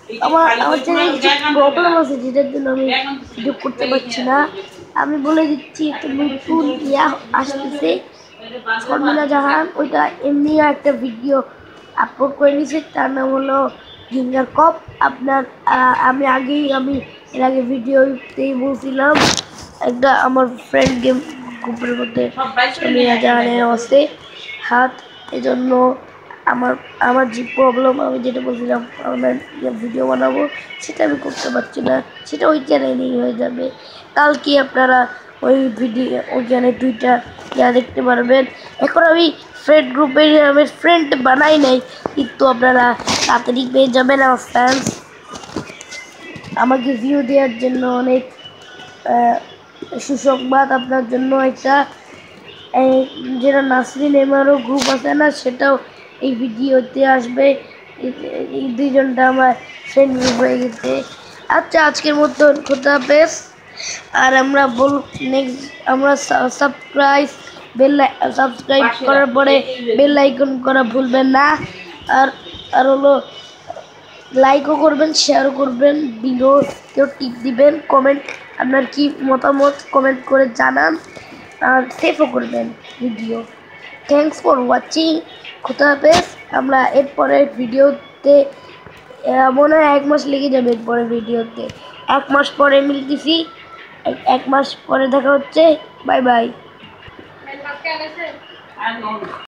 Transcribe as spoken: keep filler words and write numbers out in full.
আমার আমার চ্যানেলে কিছু প্রবলেম আছে যেটার জন্য আমি ভিডিও করতে পারছি না। আমি বলে দিচ্ছি, একটা নতুন ইয়া আসতেছে শর্মিলা জাহান, ওইটা এমনি একটা ভিডিও আপলোড করে নিয়েছে, তার নাম হলো গিঙ্গার কপ। আপনার আমি আগেই আমি এর আগে ভিডিওতেই বলছিলাম, একটা আমার ফ্রেন্ড গেম গ্রুপের মধ্যে শর্মিলা জাহানের আছে হাত, এজন্য আমার আমার যে প্রবলেম, আমি যেটা বলছিলাম আমার ভিডিও বানাবো সেটা আমি করতে পারছি না, সেটা ওই চ্যানেলেই হয়ে যাবে। কালকে আপনারা ওই ভিডিও ওইখানে দুইটা ইয়া দেখতে পারবেন। এখন আমি ফ্রেন্ড গ্রুপে আমি ফ্রেন্ড বানাই নাই, কিন্তু আপনারা তাড়াতাড়ি পেয়ে যাবেন আমার ফ্যান্স আমাকে ভিউ দেওয়ার জন্য। অনেক সুসংবাদ আপনার জন্য, একটা যেটা নাসরিন এমারও গ্রুপ আছে না, সেটাও এই ভিডিওতে আসবে। এই দুইজনটা আমার ফ্রেন্ড গ্রুপ হয়ে গেছে। আচ্ছা, আজকের মতো খোদা হাফেজ। আর আমরা বল নেক্সট আমরা সাবস্ক্রাইব বেল সাবস্ক্রাইব করার পরে বেল আইকন করা ভুলবেন না। আর আর হলো লাইকও করবেন, শেয়ারও করবেন, ভিডিওতেও টিপ দিবেন, কমেন্ট আপনার কি মতামত কমেন্ট করে জানান, আর সেভও করবেন ভিডিও। Thanks for watching. খোদা হাফেজ। আমরা এরপরের ভিডিওতে মনে হয় এক মাস লেগে যাবে, এরপরের ভিডিওতে এক মাস পরে মিলতেছি, এক মাস পরে দেখা হচ্ছে। Bye by.